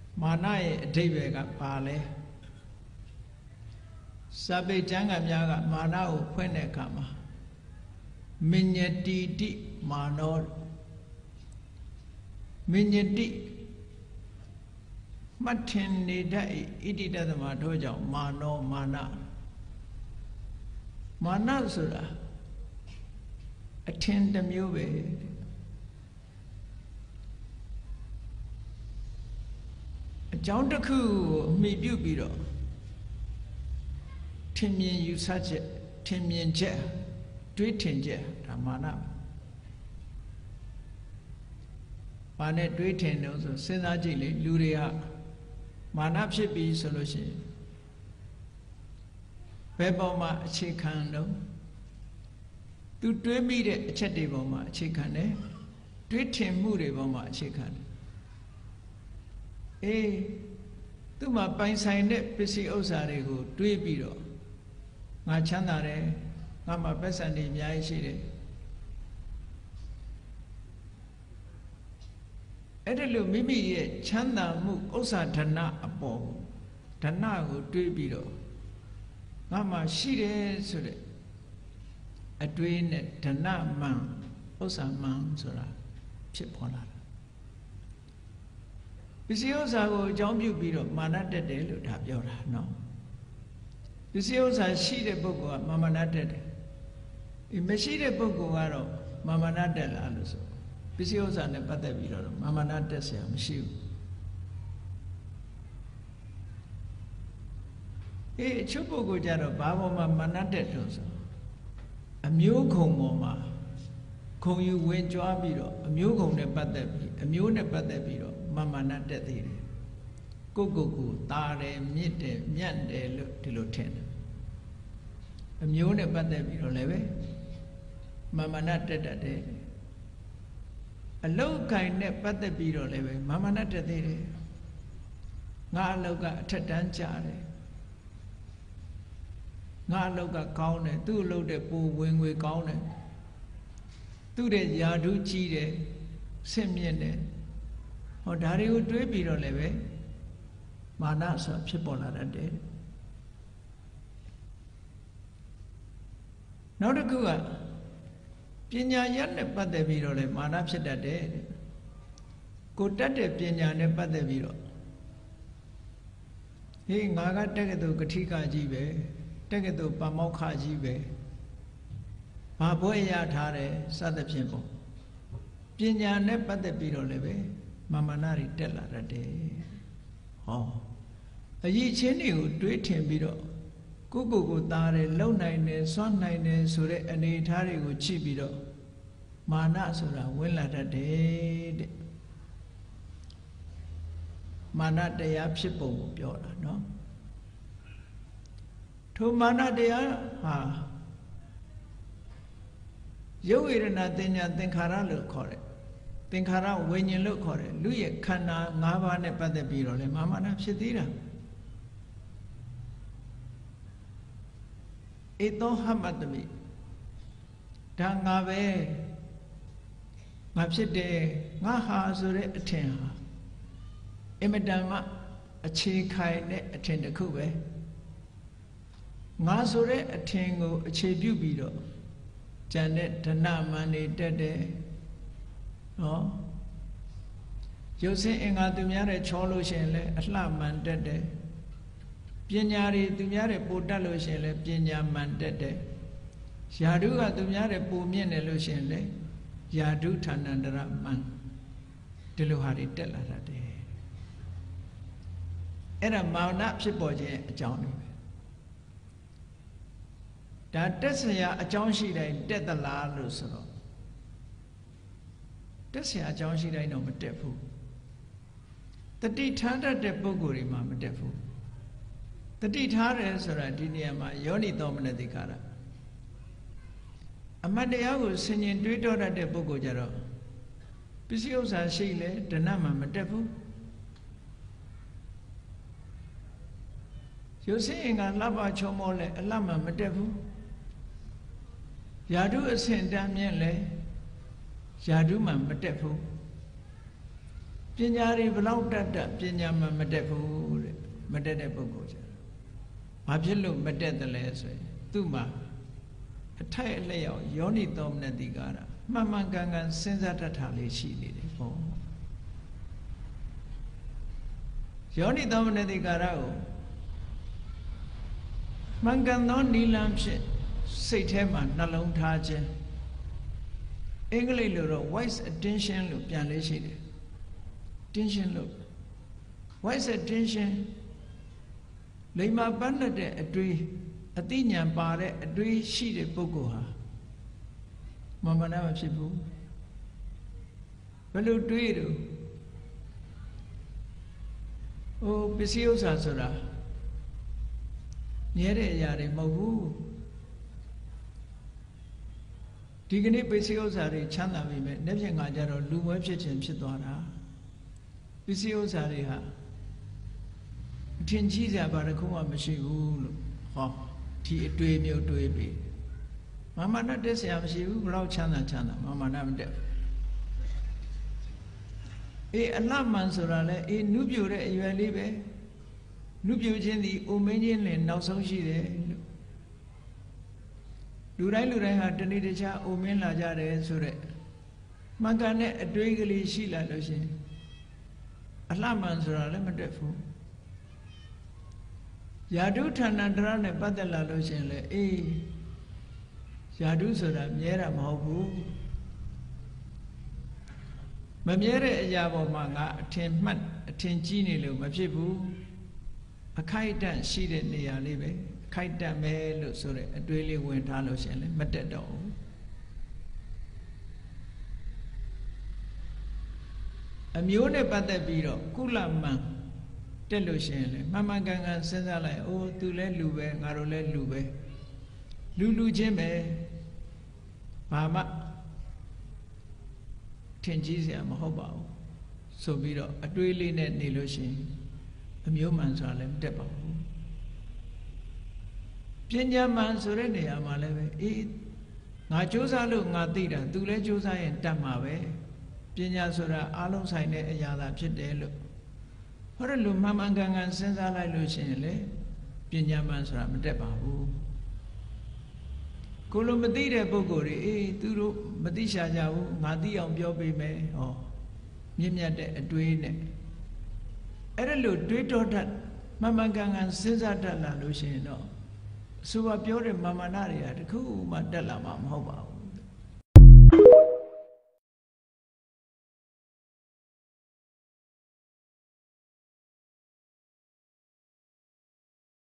မာနရဲ့အဓိပ္ပာယ်ကဘာလဲစာပေကျမ်းဂန်များကမာနကိုဖွင့်တဲ့အခါမှာမညတိတိမာနောမညတိမှတ်ထင်နေတတ်ဣတိတသမတို့ကြောင့်မာနောမာနမာနဆိုတာအထင်တစ်မျိုးပဲအကြောင်းတစ်ခုကိုအမိပြုပြီးတော့ထင်မြင်ယူဆချက်ထင်မြင်ချက်တွေးထင်ချက်ဒါမာနဘာနဲ့တွေးထင်လို့ဆိုစဉ်းစားကြည့်လေလူတွေကမာနဖြစ်ပြီးဆိုလို့ရှိရင်ဘယ်ပေါ်မှာအခြေခံတော့သူတွေးမိတဲ့အချက်တွေပေါ်မှာအခြေခံတယ်တွေးထင်မှုတွေပေါ်မှာအခြေခံတယ်အေးသူ့မှာပိုင်ဆိုင်တဲ့ပစ္စည်းဥစ္စာတွေကိုတွေးပြီးတော့ငါချမ်းသာတယ်ငါမှာပတ်စံတွေအများကြီးရှိတယ်အဲ့ဒါလို့မိမိရဲ့ချမ်းသာမှုဥစ္စာဓနအပေါ်ဓနကိုတွေးပြီးတော့ငါမှာရှိတယ်ဆိုတဲ့အတွေးနဲ့ဓနမှန်ဥစ္စာမှန်ဆိုတာဖြစ်ပေါ်လာတာပစ္စည်းဥစ္စာကိုအကြောင်းပြုပြီးတော့မာနတက်တယ်လို့ဒါပြောတာနော်ပစ္စည်းဥစ္စာရှိတဲ့ပုဂ္ဂိုလ်ကမာနတက်တယ်မရှိတဲ့ပုဂ္ဂိုလ်ကတော့မာနတက်လာလို့ဆိုပစ္စည်းဥစ္စာနဲ့ပတ်သက်ပြီးတော့မာနတက်เสียမရှိဘူးအချို့ပုဂ္ဂိုလ်ကြတော့ဘာပေါ်မှာမာနတက်လို့ဆိုအမျိုးခုံပေါ်မှာခုံယူဝင်ကြွားပြီးတော့အမျိုးခုံနဲ့ပတ်သက်ပြီးအမျိုးနဲ့ပတ်သက်ပြီးတော့မာနတက်သေးတယ်ကိုတာတယ်မြင့်တယ်မြတ်တယ်လို့ဒီလိုထင်တယ်အမျိုးနဲ့ပတ်သက်ပြီးတော့လည်းပဲမာနတက်တတ်တယ်အလုတ်ကိုင်နဲ့ပတ်သက်ပြီးတော့လည်းပဲမာနတက်သေးတယ်ငါအလုတ်ကအထက်တန်းကြတယ်ငါအလုတ်ကကောင်းတယ်သူ့အလုတ်တဲ့ပိုဝင်ငွေကောင်းတယ်သူ့တဲ့ယာဓုကြီးတယ်ဆင့်မြင့်တယ်ဟောဒါတွေကိုတွေးပြီးတော့လည်းပဲမာနဆိုဖြစ်ပေါ်လာတတ်တယ်နောက်တစ်ခုကပညာရနဲ့ပတ်သက်ပြီးတော့လည်းမာနဖြစ်တတ်တယ်ကိုတတ်တဲ့ပညာနဲ့ပတ်သက်ပြီးတော့ဟေးငါကတက္ကသိုလ်ကထိကကြီးပဲတက္ကသိုလ်ပါမောက္ခကြီးပဲဘာဘွဲ့ရထားတယ်စသဖြင့်ပေါ့ပညာနဲ့ပတ်သက်ပြီးတော့လည်းပဲမာနတွေတက်လာတတ်တယ်ဟောအရေးချင်းတွေကိုတွေးထင်ပြီးတော့ကိုသားတယ်လုံနိုင်တယ်စွန့်နိုင်တယ်ဆိုတဲ့အနေအထားတွေကိုကြည့်ပြီးတော့မာနဆိုတာဝင်လာတတ်တယ်တဲ့မာနတရားဖြစ်ပုံကိုပြောတာနော်ထိုမာနတရားဟာရုပ်ဝေဒနာသင်ညာသင်္ခါရလို့ခေါ်တယ်သင်္ခါရဝိညာဉ်လို့ခေါ်တယ်လူရဲ့ခန္ဓာ၅ပါးနဲ့ပတ်သက်ပြီးတော့လေမာနဖြစ်သေးတာဧသောဟမတမိဒါငါပဲငါဖြစ်တယ်ငါဟာဆိုတဲ့အထင်ဟာအမတန်မှအခြေခိုင်တဲ့အထင်တစ်ခုပဲငါဆိုတဲ့အထင်ကိုအခြေပြုပြီးတော့ဉာဏ်နဲ့ဓနမန်နေတက်တယ်နော်ရုပ်ဆင်းအင်္ဂါသူများတဲ့ချောလို့ရှိရင်လည်းအလှမှန်တက်တယ်ပညာတွေသူများတဲ့ပိုတက်လို့ရှိရင်လည်းပညာမှန်တက်တယ်ယာဓုကသူများတဲ့ပိုမြင့်တယ်လို့ရှိရင်လည်းယာဓုဌာဏန္တရမှန်ဒီလိုဟာတွေတက်လာတတ်တယ်အဲ့ဒါမာနဖြစ်ပေါ်ခြင်းအကြောင်းတွေပဲဒါတက်เสียအကြောင်းရှိတိုင်းတက်သလားလို့ဆိုတော့တက်เสียအကြောင်းရှိတိုင်းတော့မတက်ဘူးတတိထားတတ်တဲ့ပုဂ္ဂိုလ်တွေမှာမတက်ဘူးတတိထားတယ်ဆိုတာဒီနေရာမှာယောနိသောမနတိကာရအမတ်တရားကိုဆင်ញင်တွေးတောတတ်တဲ့ပုဂ္ဂိုလ်ကြတော့ပစ္စည်းဥစ္စာရှိလေဓနမှာမတက်ဘူးရုပ်ဆင်းအင်္ဂါလှပချုံမောလဲအလှမှာမတက်ဘူးယာဓုအဆင့်တန်းမြင့်လဲယာဓုမှာမတက်ဘူးပညာတွေဘလောက်တတ်တတ်ပညာမှမတက်ဘူးတဲ့မတက်တဲ့ပုဂ္ဂိုလ်ကျတော့ဘာဖြစ်လို့မတက်တယ်လဲဆိုရင်သူ့မှာအထိုက်အလျောက်ယောနိသောမနတိကာရမှန်မှန်ကန်ကန်စဉ်းစားတတ်တာလေးရှိနေတယ်ပေါ့ယောနိသောမနတိကာရကိုမှန်ကန်သောနိလန်းဖြင့်စိတ်ထဲမှာနှလုံးထားခြင်းအင်္ဂလိပ်လိုတော့ wise attention လို့ပြန်လေးရှိတယ် attention လို့ wise attention လိမ္မာပန်းတဲ့အတွေ့အသိဉာဏ်ပါတဲ့အတွေ့ရှိတဲ့ပုဂ္ဂိုလ်ဟာမမနာမဖြစ်ဘူးဘယ်လိုတွေးတော့ပစ္စည်းဥစ္စာဆိုတာမြဲတဲ့အရာတွေမဟုတ်ဘူးဒီကနေ့ပစ္စည်းဥစ္စာတွေချမ်းသာပြီမဲ့နေ့ဖြင့်ငါကြတော့လူမွဲဖြစ်ခြင်းဖြစ်သွားတာပစ္စည်းဥစ္စာတွေဟာအထင်ကြီးစရာဘာတစ်ခုမှမရှိဘူးလို့ဟောဒီအတွေ့မျိုးတွေးပြီးမာမနာတက်စရာမရှိဘူးဘလောက်ချမ်းသာမာမနာမတက်အလှမှန်ဆိုတာလဲနုပြိုတဲ့အရွယ်လေးပဲနုပြိုခြင်းဒီအိုမင်းခြင်းလည်းနောက်ဆုံးရှိတယ်လို့လူတိုင်းဟာတနေ့တခြားအိုမင်းလာကြတယ်ဆိုတဲ့မှန်ကန်တဲ့အတွေးကလေးရှိလာလို့ရှင်အလှမှန်ဆိုတာလည်းမတက်ဘူးယာတုဌာဏတရနဲ့ပတ်သက်လာလို့ရှင်လေယာတုဆိုတာမြဲတာမဟုတ်ဘူးမမြဲတဲ့အရာပေါ်မှာငါအထင်မှတ်အထင်ကြီးနေလို့မဖြစ်ဘူးအခိုက်အတန့်ရှိတဲ့နေရာလေးပဲအခိုက်အတန့်ပဲလို့ဆိုတဲ့အတွေးလေးဝင်ထားလို့ရှင်လေမတက်တော့ဘူးအမျိုးနဲ့ပတ်သက်ပြီးတော့ကုလမန်တက်လို့ရှင်လေမှန်မှန်ကန်ကန်စဉ်းစားလိုက်သူလဲလူပဲငါတို့လဲလူပဲလူချင်းပဲဘာမှထင်ကြီးစရာမဟုတ်ပါဘူးဆိုပြီးတော့အတွေးလေးနဲ့နေလို့ရှင်အမျိုးမှန်ဆိုတာလည်းမတက်ပါဘူးပညာမှန်ဆိုတဲ့နေရာမှာလည်းပဲငါစူးစမ်းလို့ငါသိတာသူလည်းစူးစမ်းရင်တတ်မှာပဲပညာဆိုတာအလုံးဆိုင်တဲ့အရာသာဖြစ်တယ်လို့ဟောတယ်လို့မှန်မှန်ကန်ကန်စဉ်းစားလိုက်လို့ရှိရင်လေပညာမှန်ဆိုတာမတက်ပါဘူးကိုလိုမသိတဲ့ပုဂ္ဂိုလ်တွေသူတို့မသိရှာကြဘူးငါသိအောင်ပြောပေးမယ်မြင့်မြတ်တဲ့အတွေးနဲ့အဲ့ဒါလို့တွေးတော်တတ်မှန်မှန်ကန်ကန်စဉ်းစားတတ်လာလို့ရှိရင်တော့ဆိုပါပြောတဲ့မာမနာတွေကတခုမှတက်လာမှာမဟုတ်ပါဘူး